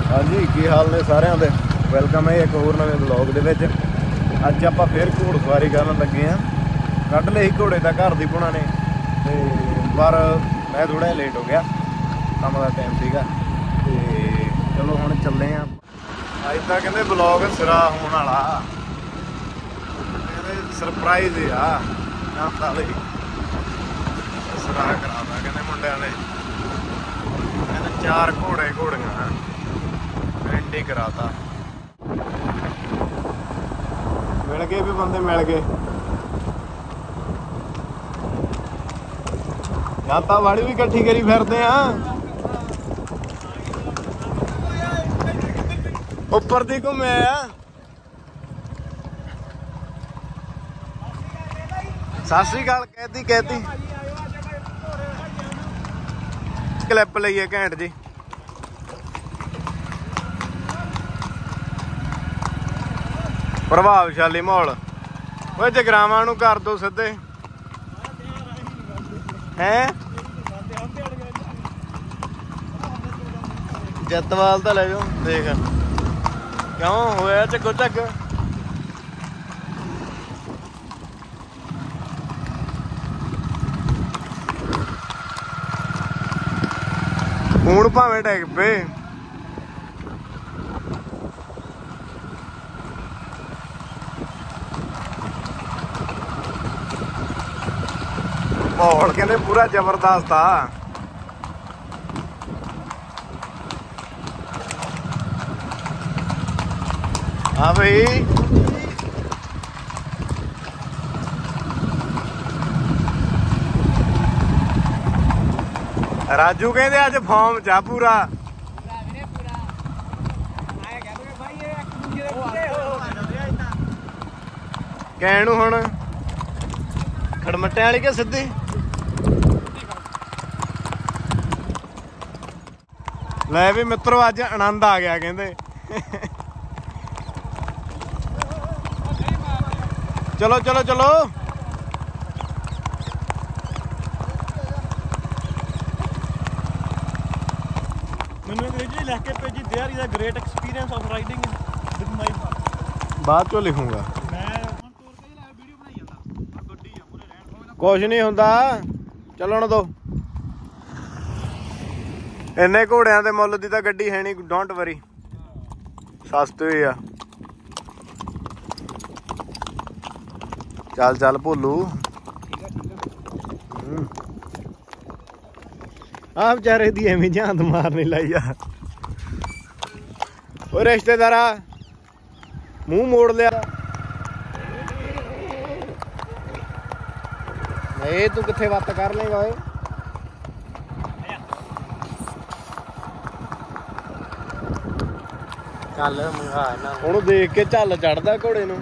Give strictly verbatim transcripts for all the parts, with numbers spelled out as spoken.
हाँ जी, की हाल ने सारिਆਂ ਦੇ। ਵੈਲਕਮ ਹੈ ਇੱਕ ਹੋਰ ਨਵੇਂ ਵਲੌਗ ਦੇ ਵਿੱਚ। ਅੱਜ ਆਪਾਂ ਫਿਰ ਘੋੜਸਵਾਰੀ ਕਰਨ ਲੱਗੇ ਆਂ। ਕੱਢ ਲਈ ਘੋੜੇ ਤਾਂ ਘਰ ਦੀ ਪੁਣਾ ਨੇ ਤੇ ਪਰ ਮੈਂ ਥੋੜਾ ਜਿਹਾ ਲੇਟ ਹੋ ਗਿਆ, ਕੰਮ ਦਾ ਟਾਈਮ ਸੀਗਾ ਤੇ ਚਲੋ ਹੁਣ ਚੱਲੇ ਆਂ। ਅੱਜ ਤਾਂ ਕਹਿੰਦੇ ਵਲੌਗ ਸਿਰਾ ਹੋਣ ਵਾਲਾ, ਕਹਿੰਦੇ ਸਰਪ੍ਰਾਈਜ਼ ਆ ਜਾਂਦਾ ਲਈ ਸਿਰਾ ਕਰਾਉਂਦਾ ਕਹਿੰਦੇ ਮੁੰਡਿਆਂ ਨੇ। ਕਹਿੰਦੇ ਚਾਰ ਘੋੜੇ ਘੋੜੀਆਂ ਐਂਟੀ कराता। मिल गए भी बंदे, मिल गए जाता वाड़ी भी इकट्ठी करी फिरते हैं। ऊपर दी घूमे सत श्री अकाल कहती कहती क्लिप लईए घैंट जी। प्रभावशाली माहौल। वो जगरावां नूं कर दो सीधे हैं। जतवाल तो ले जाओ, देख क्यों होया झग्गो झग। हूण भावें डिग पे माहौल कहते पूरा जबरदस्त आ। हाँ भाई राजू कहते अज फॉर्म चा पूरा। कहणू हुण खड़मट्टे वाली के सीधी ले भी मित्रों अज आनंद आ गया कहते। चलो चलो चलो लिख के भेजी there is a great experience of riding with my. बाद चो लिखूंगा कुछ नहीं होंदा, चलन दो। इन्ने घोड़ियां दे मुੱਲ दी तां गड्डी है नहीं, डोंट वरी सस्ती हुई आ। चल चल भोलू आ बेचारे दी एवं झांत मारने लाई आ। ओ रिश्तेदारा मुंह मोड़ लिया। ए तू किथे बात कर लेगा ओए। चल ओनू देख के झल चढ़दा घोड़े नू।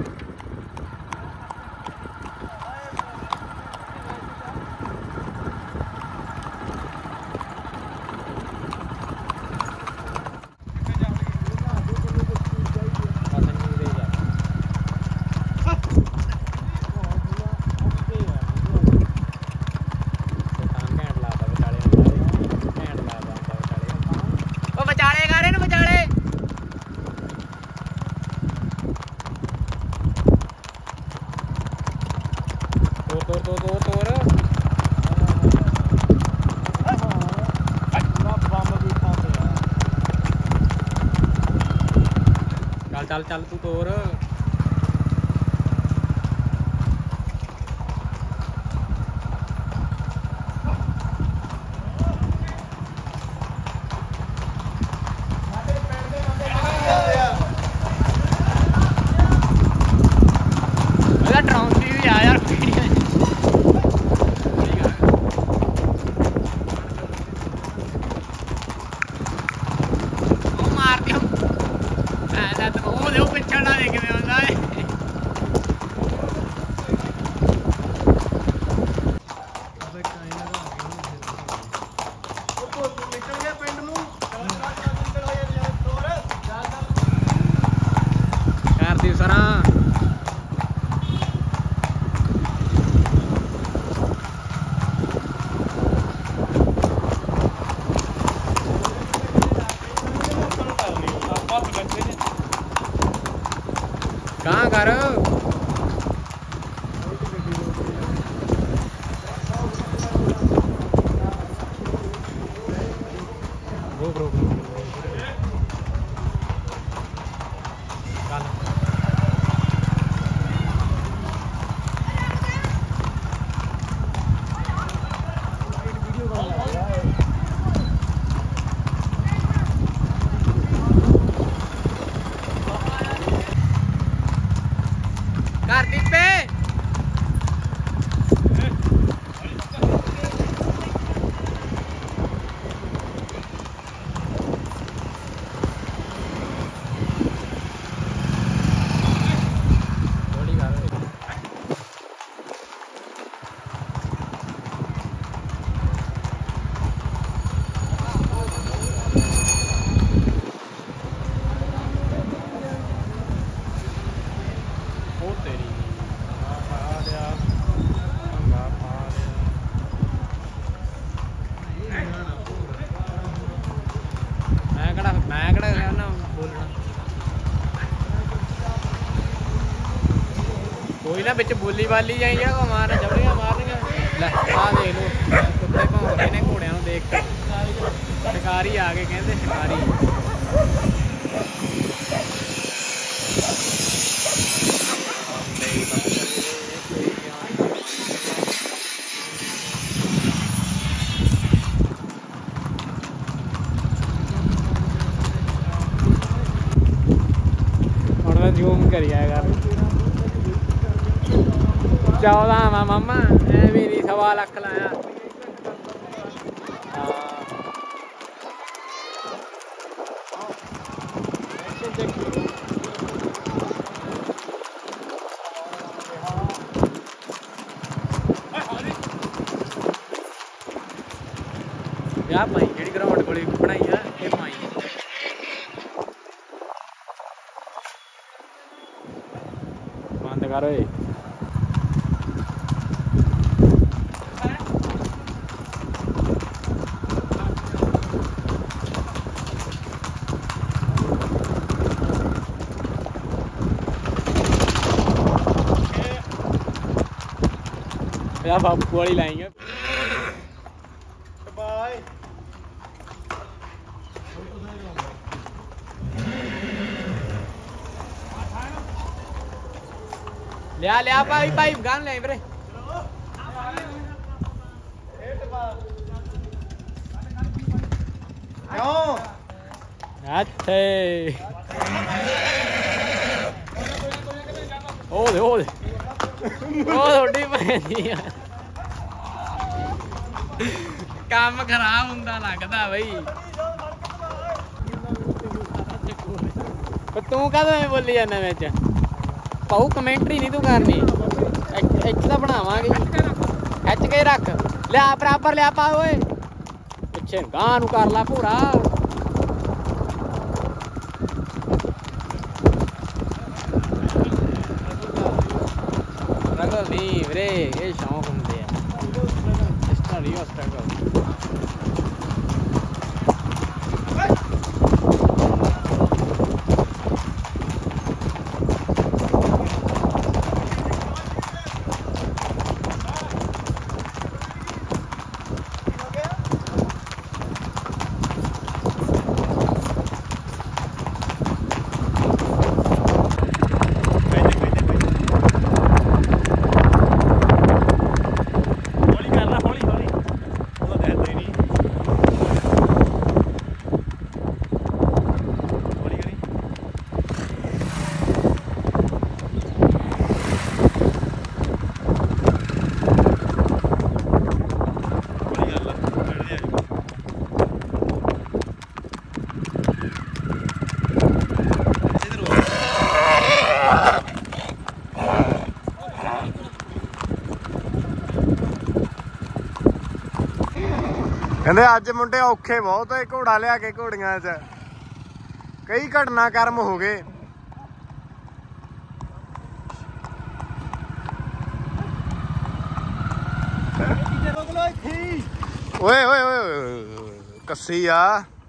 चल चल तू तोर। कर कर दीपे कोई ना बिच बोली वाली जाइए मार जबड़ियां मारनियां ले आ देख लो कुत्ते भौंक रहे ने घोड़ियां नूं देख के शिकारी आ गए कहंदे शिकारी हुण मैं जूम करी आया कर चौदह वा मामा ए भी नहीं सवा लख लाया यार माई जी ग्राउंड को बनाई है ये माई बंद करो यार बापू वाली लाएंगे बाय लिया लिया भाई भाई गान ले वीरे क्यों अच्छे ओ दे ओ दे ओ थोड़ी पैंदी है काम खराब हुंदा लगदा बई तू कदों बोली जाना विच पाऊ कमेंटरी नहीं तू करनी इच तां बनावांगे खिच के रख लिया बराबर लिया पा ओए पिछे गां नूं कर ला पूरा स्ट्रगल नहीं वीरे ये शौक हुंदे आ इस तरह नहीं स्ट्रगल कहते अज मुंडे औखे बहुत है घोड़ा लिया के घोड़ियां च कई घटनाक्रम हो गए। ओए ओए ओए कस्सी आ